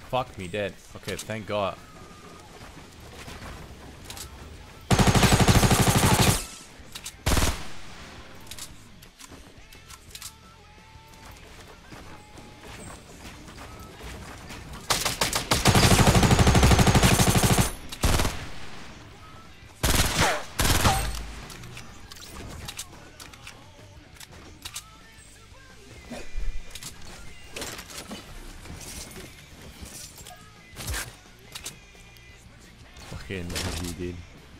Fuck me dead. Okay, thank God. Fucking GG, dude.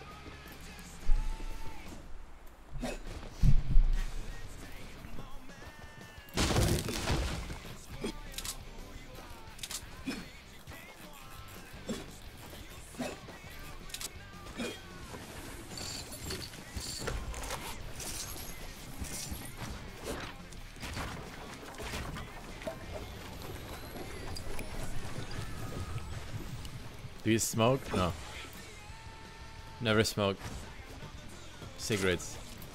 Do you smoke? No. Never smoked cigarettes.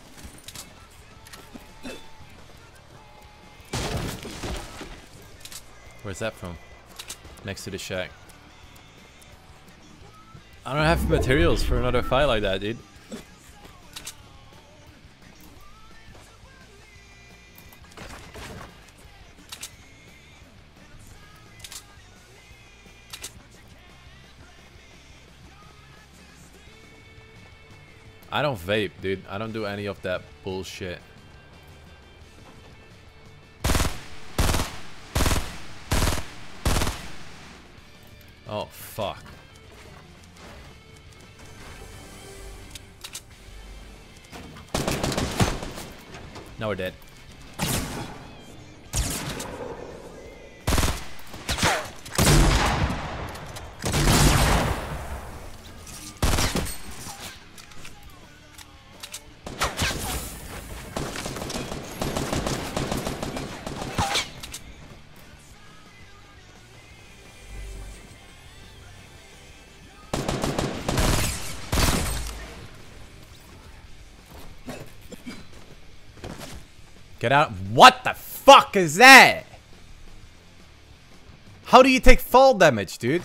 Where's that from? Next to the shack. I don't have materials for another fight like that, dude. I don't vape, dude. I don't do any of that bullshit. Oh, fuck. Now we're dead. Get out. What the fuck is that? How do you take fall damage, dude?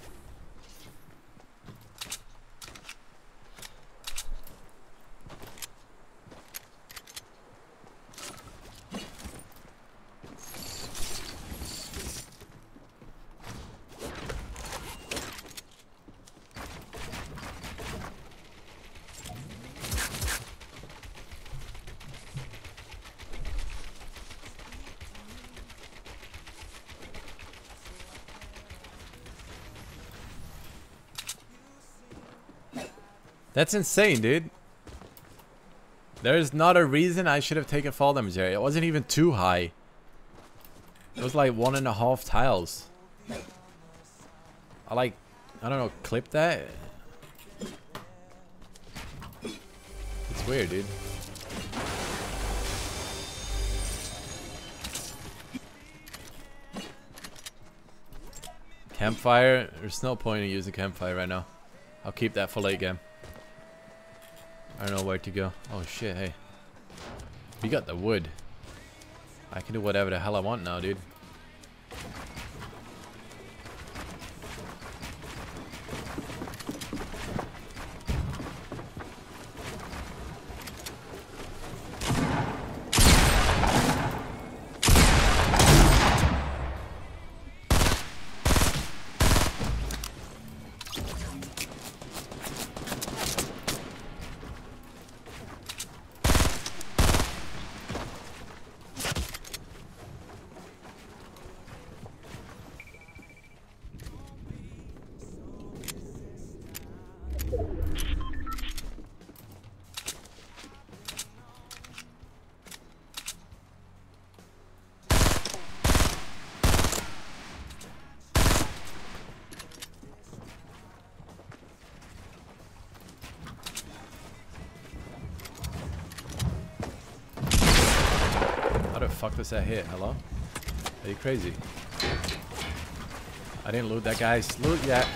That's insane, dude. There is not a reason I should have taken fall damage there. It wasn't even too high. It was like 1.5 tiles. I don't know, clip that? It's weird, dude. Campfire? There's no point in using campfire right now. I'll keep that for late game. I don't know where to go. Oh shit, hey. We got the wood. I can do whatever the hell I want now, dude. How the fuck does that hit? Hello? Are you crazy? I didn't loot that guy's loot yet.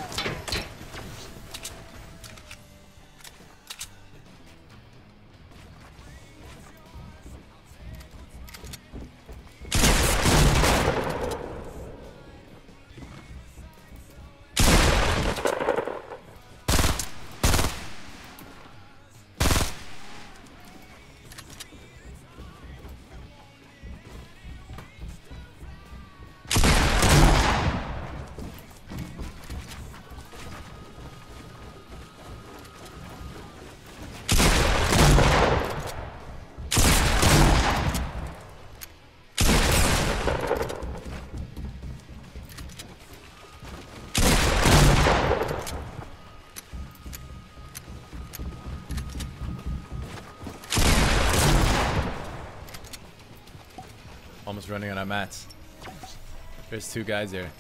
almost running out of mats. There's 2 guys there.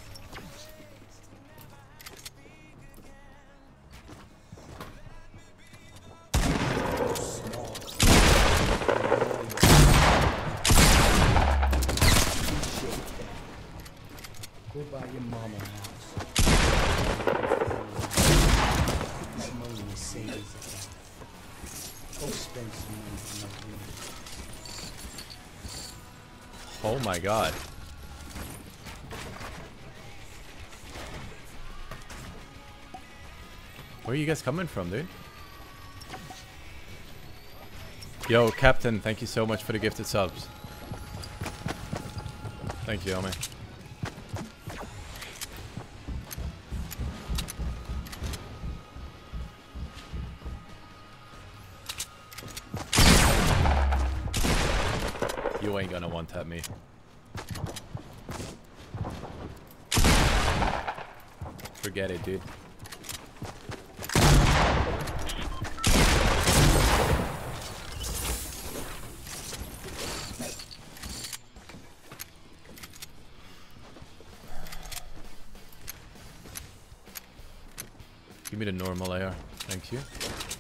Go buy your mama a house. Some money in savings account. Go spend some money on my room. Oh my god. Where are you guys coming from, dude? Yo, Captain, thank you so much for the gifted subs. Thank you, homie. You ain't gonna one-tap me. Forget it, dude. Give me the normal AR. Thank you.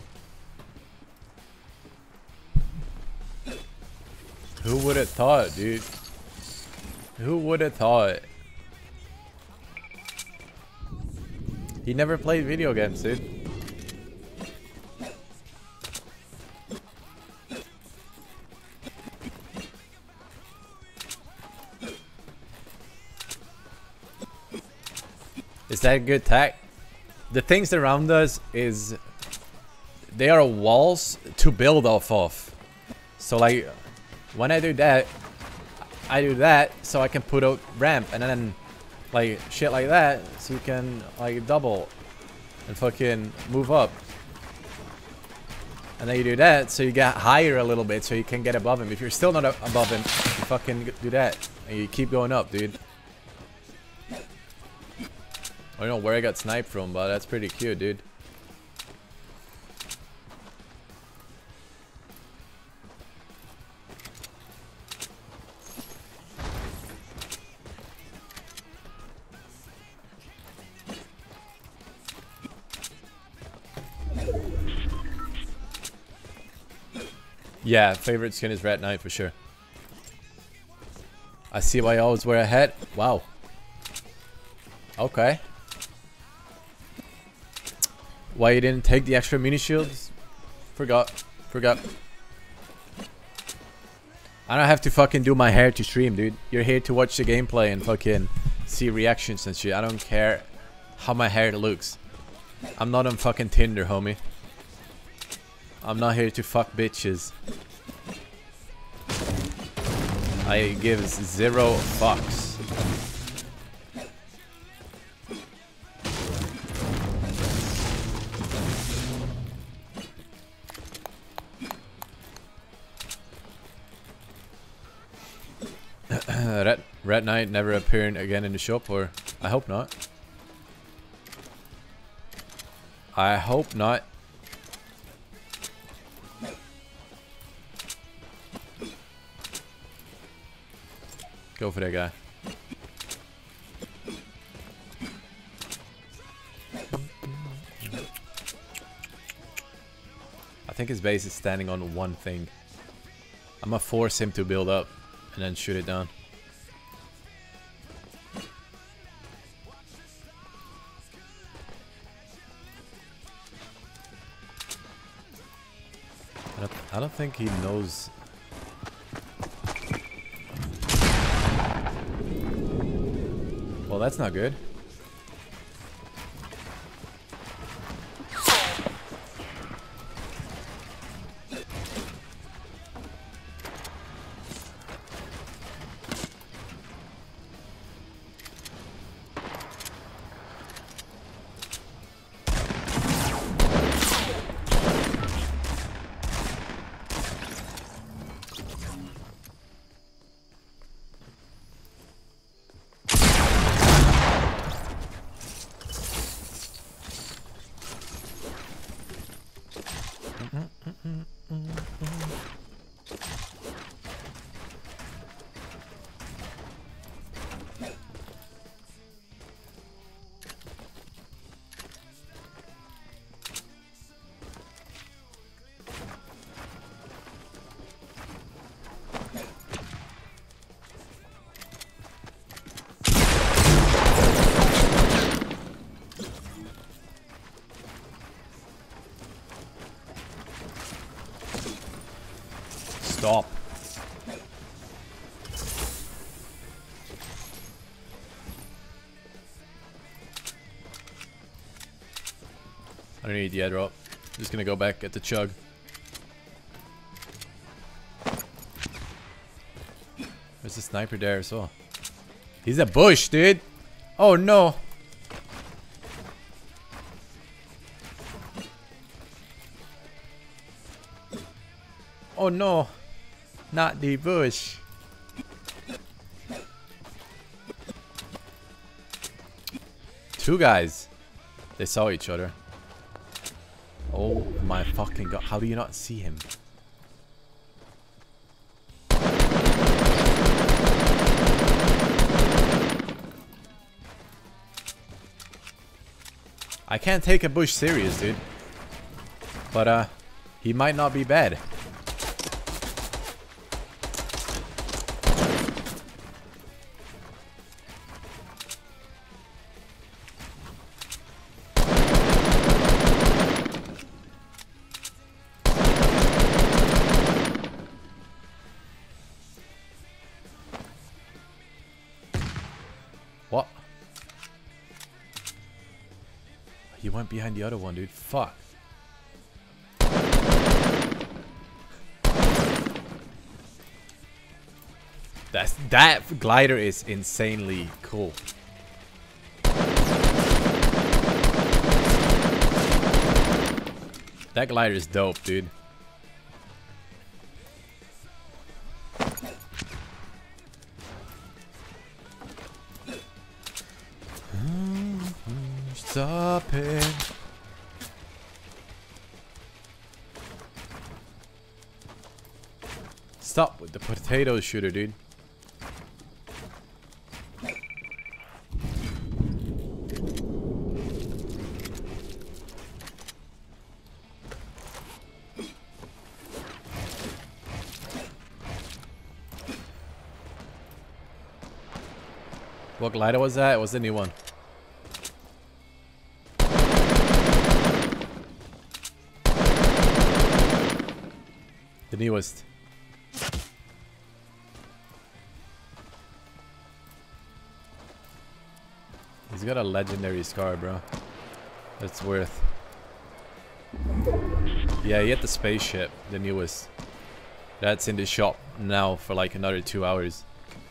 Who would have thought, dude? Who would have thought? He never played video games, dude. Is that good tech? The things around us is they are walls to build off of. So like when I do that so I can put out ramp and then like shit like that so you can like double and fucking move up. And then you do that so you get higher a little bit so you can get above him. If you're still not above him, you fucking do that and you keep going up, dude. I don't know where I got sniped from, but that's pretty cute, dude. Yeah, favorite skin is Red Knight for sure. I see why I always wear a hat. Wow. Okay. Why you didn't take the extra mini shields? Forgot. I don't have to fucking do my hair to stream, dude. You're here to watch the gameplay and fucking see reactions and shit. I don't care how my hair looks. I'm not on fucking Tinder, homie. I'm not here to fuck bitches. I give 0 fucks. Red Knight never appearing again in the shop, or I hope not. I hope not. Go for that guy. I think his base is standing on one thing. I'm gonna force him to build up and then shoot it down. I don't think he knows. Well, that's not good. Stop. I don't need the airdrop. Just gonna go back at the chug. There's a sniper there as well. He's a bush, dude. Oh no. Oh no. Not the bush. Two guys. They saw each other. Oh my fucking god. How do you not see him? I can't take a bush serious, dude. But, he might not be bad. What? He went behind the other one, dude. Fuck. That glider is insanely cool. That glider is dope, dude. Stop it. Stop with the potato shooter, dude. What glider was that? It was the new one. The newest. He's got a legendary scar, bro. That's worth. Yeah, he had the spaceship, the newest. That's in the shop now for like another 2 hours.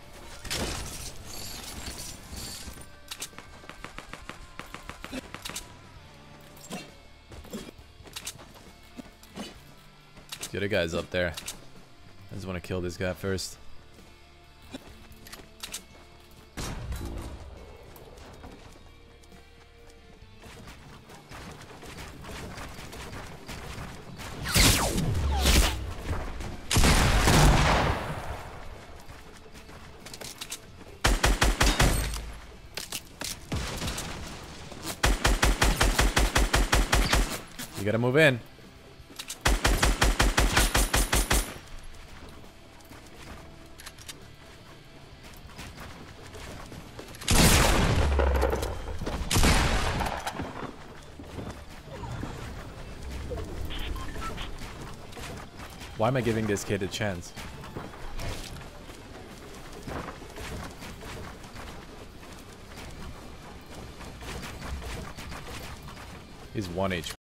The other guy's up there. I just want to kill this guy first. You gotta move in. Why am I giving this kid a chance? He's 1 HP.